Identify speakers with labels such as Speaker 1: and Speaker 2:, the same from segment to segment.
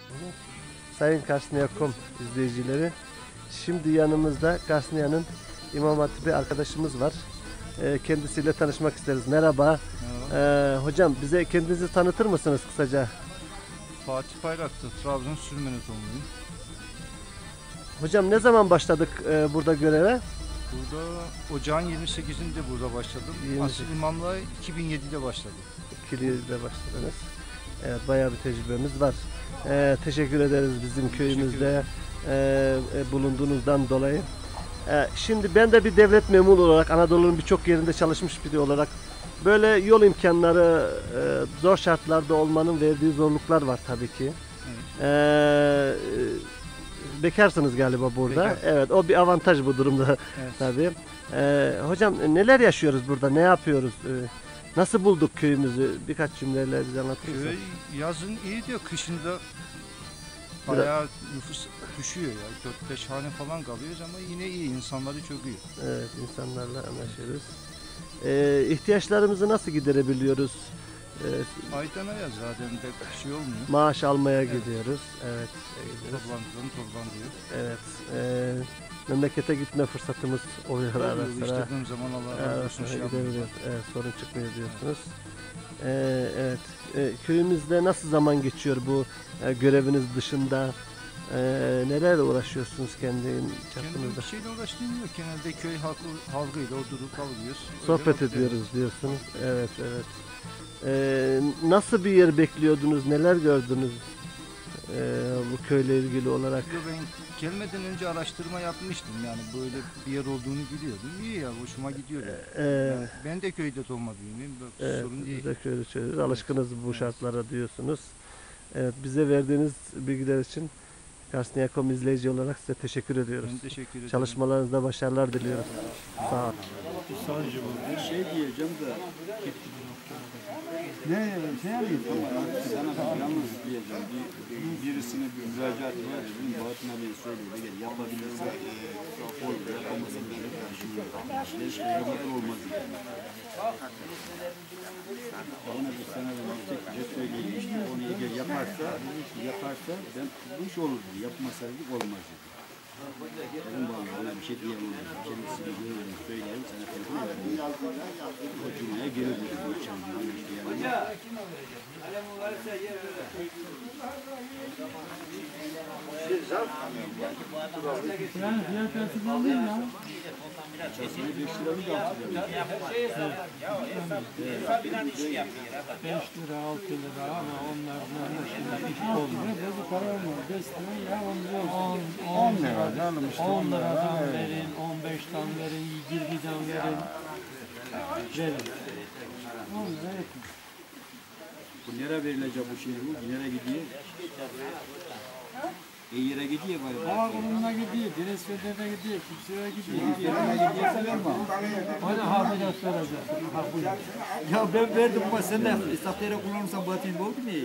Speaker 1: Sayın Karsnaya.com izleyicileri, şimdi yanımızda Karsnaya'nın İmam Hatibi arkadaşımız var. Kendisiyle tanışmak isteriz. Merhaba.
Speaker 2: Merhaba.
Speaker 1: Hocam, bize kendinizi tanıtır mısınız kısaca?
Speaker 2: Fatih Bayraklı, Trabzon Sürmene doğumluyum.
Speaker 1: Hocam, ne zaman başladık burada göreve?
Speaker 2: Burada ocağın 28'inde burada başladım.
Speaker 1: 28.
Speaker 2: Asıl imamlığa 2007'de başladım.
Speaker 1: 2007'de başladınız. Evet, bayağı bir tecrübemiz var. Teşekkür ederiz bizim köyümüzde bulunduğunuzdan dolayı. Şimdi ben de bir devlet memuru olarak, Anadolu'nun birçok yerinde çalışmış biri olarak, böyle yol imkanları, zor şartlarda olmanın verdiği zorluklar var tabii ki.
Speaker 2: Evet.
Speaker 1: Bekarsınız galiba burada.
Speaker 2: Bekar.
Speaker 1: Evet, o bir avantaj bu durumda
Speaker 2: Evet.
Speaker 1: tabii. Hocam, neler yaşıyoruz burada, ne yapıyoruz? Nasıl bulduk köyümüzü? Birkaç cümleyle bize anlatır mısın?
Speaker 2: Köy yazın iyi diyor, kışında bayağı nüfus düşüyor ya. 4-5 hane falan kalıyoruz ama yine iyi, insanları çok iyi.
Speaker 1: Evet, insanlarla anlaşıyoruz. İhtiyaçlarımızı nasıl giderebiliyoruz?
Speaker 2: Aydan aya zaten de bir şey olmuyor.
Speaker 1: Maaş almaya
Speaker 2: Evet.
Speaker 1: gidiyoruz. Evet, gidiyoruz.
Speaker 2: Toplanıyor.
Speaker 1: Evet. Memlekete gitme fırsatımız oluyor ara
Speaker 2: Oluyor,
Speaker 1: sıra.
Speaker 2: istediğim zaman Allah razı olsun şey yapmıyor.
Speaker 1: Gidebiliyoruz. Evet, sorun çıkmıyor diyorsunuz. Evet. Köyümüzde nasıl zaman geçiyor bu göreviniz dışında? Nelerle uğraşıyorsunuz kendi
Speaker 2: Kendim
Speaker 1: çapınızda?
Speaker 2: bir şeyle uğraştığım yok. Genelde köy halkıyla oturup kalıyoruz.
Speaker 1: Sohbet ediyoruz diyorsunuz. Evet. Nasıl bir yer bekliyordunuz? Neler gördünüz bu köyle ilgili olarak?
Speaker 2: Yo, ben gelmeden önce araştırma yapmıştım. Yani böyle bir yer olduğunu biliyordum. İyi ya, hoşuma gidiyor. Yani ben de köyde doğma büyümeyim. Sorun değil.
Speaker 1: Biz de köylü çeviriyoruz. Alışkınız bu şartlara diyorsunuz. Evet, bize verdiğiniz bilgiler için Karsnaya.com izleyici olarak size teşekkür ediyoruz.
Speaker 2: Ben teşekkür ederim.
Speaker 1: Çalışmalarınızda başarılar diliyoruz. Sağ olun.
Speaker 3: Bir şey diyeceğim de ne şey yapayım? Sana da yalnız diyeceğim. Birisine bir müracaat var. Dedim Bahattin abiye söylüyor. Gel yapabilirsin. Olur. Yapamazsın. Hiç olmaz. Ona bir sana da tek bir şey söyleyeyim. İşte onu eğer yaparsa ben bu iş olur. Yapmasaydı olmaz. Dedim bana bir şey diyemem. Kendisini görürüm, söylerim, sana telefon ederim. O cümleye gelir dedim. O çalmıyor.
Speaker 4: Yani fiyat tersinden değil ya.
Speaker 3: Çarşısını 5 lira mı yaptırıyor?
Speaker 4: 5 lira 6 lira ama onlardan da şimdi iş olmuyor.
Speaker 3: Ne bu para mı? 5 lira ya
Speaker 4: 10
Speaker 3: lira canım işte
Speaker 4: 10 liradan verin, 15'ten verin, 20'den verin. Verin. 10 lira yeter.
Speaker 3: Bu nereye verilecek bu şey bu? Nereye gidiyor? Yere gidiyor bari.
Speaker 4: Hava kurumuna gidiyor, deniz fenerine gidiyor, kimseye gidiyor.
Speaker 3: Nereye gidiyorsa verme.
Speaker 4: Hadi hafıza soracağım.
Speaker 3: Ya ben verdim ama sen de hesaplara kullanırsan batayım oldu mu?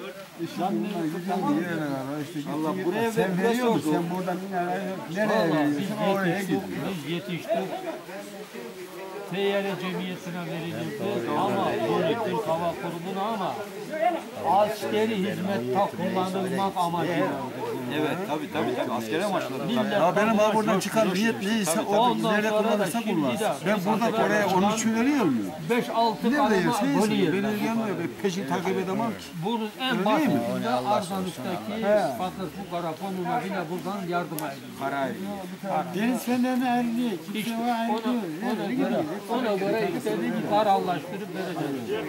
Speaker 3: Allah buraya
Speaker 5: Sen veriyor musun? Sen buradan nereye veriyorsun? Oraya gidiyor.
Speaker 4: Biz yetiştik. Seyyare cemiyetine verilirdi ama politik hava kurumuna ama askeri hizmette kullanılmak amacıyla.
Speaker 3: Evet tabii askere başladım.
Speaker 5: Ya benim abi buradan çıkan niyet neyse o nerede kullanırsa kullansın. Ben buradan oraya onun için veriyor muyum?
Speaker 4: 5-6
Speaker 5: Nerede
Speaker 4: kalema
Speaker 5: yerse yesin.
Speaker 4: golü
Speaker 5: Beni
Speaker 4: yerler.
Speaker 5: ilgilenmiyor. Ben peşin takip edemem ki.
Speaker 4: Bunun en basitinde Ardanuş'taki fakir fukara fonuna bile buradan yardıma ediyor.
Speaker 5: Deniz fenerine ayrılıyor.
Speaker 4: İşte
Speaker 5: Kimse o ayrılıyor.
Speaker 4: ona göre istediği gibi kararlaştırıp vereceğiz.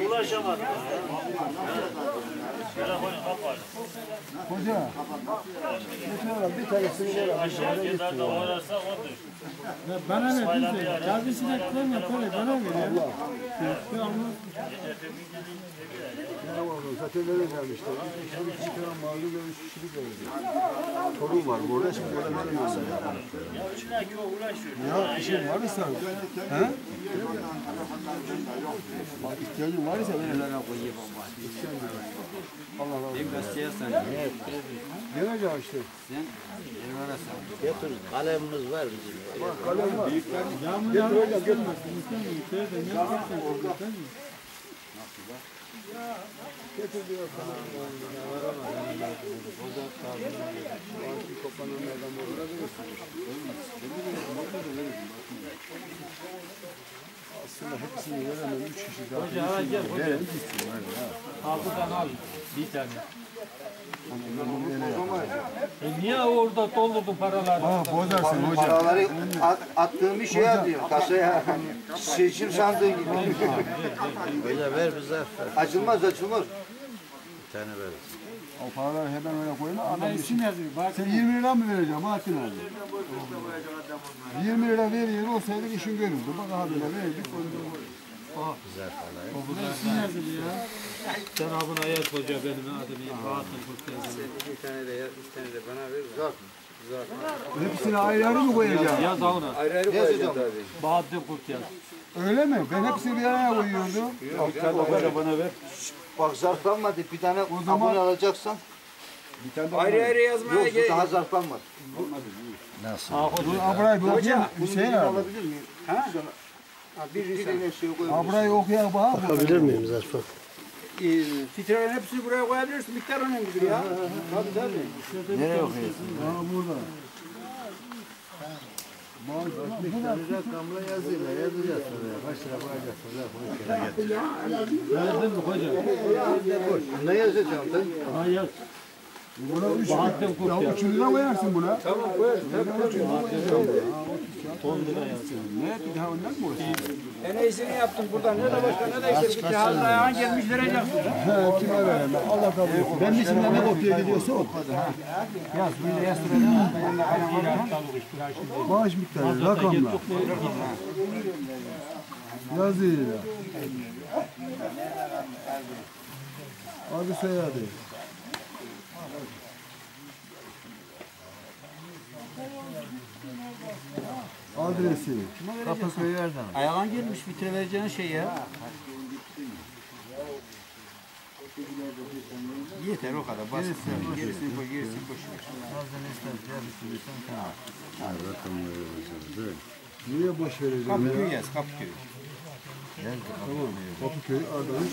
Speaker 5: Hoca. Bir tanesini ver.
Speaker 4: Bana ne diyecek? Yazısına koyma koy bana ver ya.
Speaker 5: Zaten vereceğim işte. Bir kişi mallı ve 3 kişilik verecek. Torun var burada. Şimdi burada vermiyorsun. Ya işin varsa. He? İhtiyacın varsa ben
Speaker 3: koyayım ama.
Speaker 5: Allah Allah.
Speaker 3: Ben gazeteye sen.
Speaker 5: Ne vereceğim işte?
Speaker 3: Sen elvara sen.
Speaker 6: Getir, kalemimiz var bizim.
Speaker 5: Kalem var.
Speaker 4: Yağmur yağmur istemez. İstemiyor. İstemiyor. Ne yaparsan?
Speaker 5: Aslında hepsini veremem. 3 kişi zaten.
Speaker 4: Hoca gel hoca.
Speaker 5: Verelim gitsin.
Speaker 4: Al buradan al. Bir tane. Niye orada doldurdun paraları?
Speaker 5: Bozarsın hocam.
Speaker 2: Paraları attığım bir şey diyor kasaya. Seçim sandığı gibi.
Speaker 6: Öyle ver bize.
Speaker 2: Açılmaz.
Speaker 6: Bir tane veririz.
Speaker 5: O paraları hemen öyle koyma.
Speaker 4: Ama
Speaker 5: Adam
Speaker 4: isim yazıyor. Bak.
Speaker 5: sen 20 lira mı vereceksin Bahattin abi? 20 lira veriyor olsaydı işin görürdü. Bak abi verdik.
Speaker 4: İsim yazıyor ya. Sen abone yaz hoca benim adımı. Bahattin Kurtlar.
Speaker 6: Bir tane de bana ver.
Speaker 5: Hepsini ayrı ayrı mı koyacağım?
Speaker 4: Yaz ona.
Speaker 6: Ayrı ayrı koyacağım tabii.
Speaker 4: Bahattin Kurt yaz.
Speaker 5: Öyle mi? Ben hepsini bir araya koyuyordum.
Speaker 4: Bana ver.
Speaker 2: Bak zarflanmadı. Bir tane
Speaker 5: zaman-
Speaker 2: abone alacaksan.
Speaker 6: Ayrı ayrı yazmaya
Speaker 2: Yok bu daha zarflanmadı.
Speaker 5: Dur Abra'yı bir okuyayım. Hüseyin abi.
Speaker 2: Alabilir miyim? Ha? Birine şey koyabilirsin.
Speaker 5: Abra'yı okuyan bak.
Speaker 1: Bakabilir miyim zarfa?
Speaker 6: Fitrelerin hepsini buraya koyabilirsin. Miktar önemlidir ya. Tabii tabii.
Speaker 5: Nereye okuyorsun? Ha burada.
Speaker 3: Rakamla yazıyla yazacaksın oraya. Kaç lira koyacaksın?
Speaker 4: Verdin mi hoca?
Speaker 2: Ne yazacağım ben?
Speaker 4: Ha yaz.
Speaker 5: Buna 3
Speaker 4: Bahattin Kurt
Speaker 5: ya
Speaker 4: yaz.
Speaker 5: 3 lira koyarsın buna.
Speaker 6: Tamam koyarız. Tabii.
Speaker 4: 10 lira yaz.
Speaker 5: Ne? Bir daha ondan mı olsun?
Speaker 6: En iyisini yaptın buradan. Ne de başka ne de işte gitti. Halde ayağın gelmiş vereceksin.
Speaker 5: He kime veremem? Allah kabul etsin. Ben isimle ne kopya gidiyorsa o.
Speaker 6: Yaz. Bir de yaz sırada.
Speaker 5: Bağış miktarı, rakamla. Yazıyla. Adı soyadı. Adresi.
Speaker 6: Kapıköy yerden. Ayağın gelmiş bitir vereceğin şey ya. Yeter o kadar basit. Gerisini koy, gerisini koy.
Speaker 5: Niye boş vereceğim
Speaker 6: Kapıköy
Speaker 5: ya?
Speaker 6: yaz, Kapıköy.
Speaker 5: Tamam. Kapıköy, Ardamış,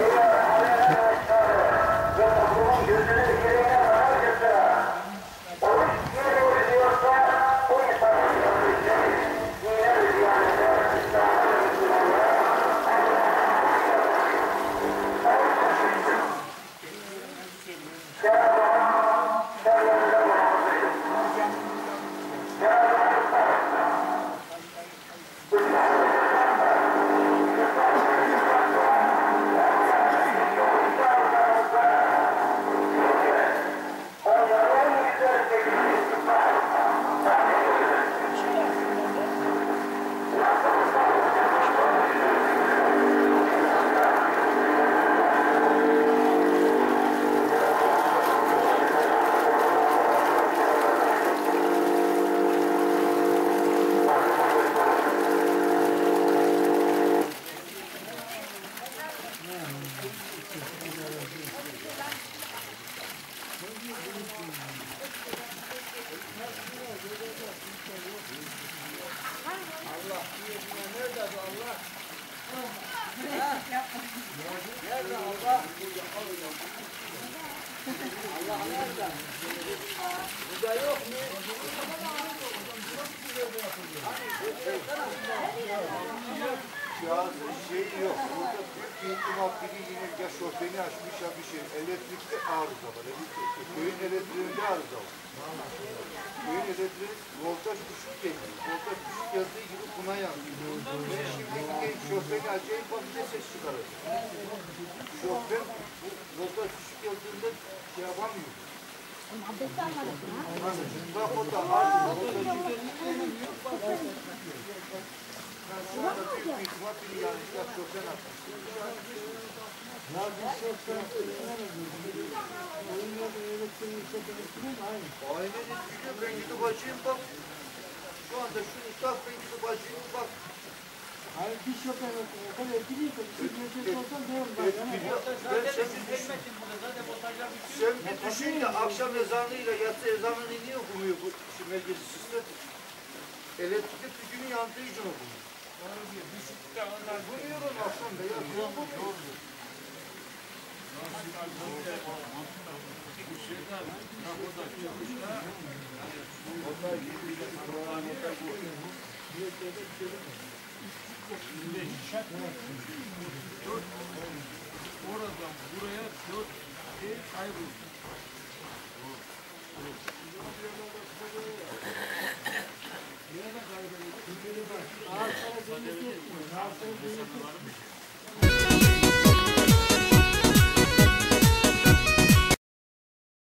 Speaker 2: Cihazın şeyi yok. Burada büyük bir ihtimal biri yine ya şofbeni açmış ya bir şey. Elektrikte arıza var. Köyün elektriğinde arıza var. Köyün elektriği voltaj düşük geliyor. Voltaj düşük geldiği gibi buna yansıyor. Ben şimdi gideyim şofbeni açayım bak ne ses çıkarır. Şofben voltaj düşük geldiğinde şey yapamıyor. Bak o da arıza. Voltaj şu anda büyük bir ihtimal biri yanlışlar şofben atmış. Aynen gidiyor ben gidip açayım bak. Şu anda şunu tak ben gidip açayım bak.
Speaker 4: Hayır bir şoför o kadar etkili ki.
Speaker 2: Sen bir düşün de akşam ezanıyla yatsı ezanını niye okumuyor bu merkezi sistem? Elektrikli tükünün yandığı için okumuyor. Bunu akşam da ya.
Speaker 7: Oradan buraya 4 kayboldu. Nereden kayboldu?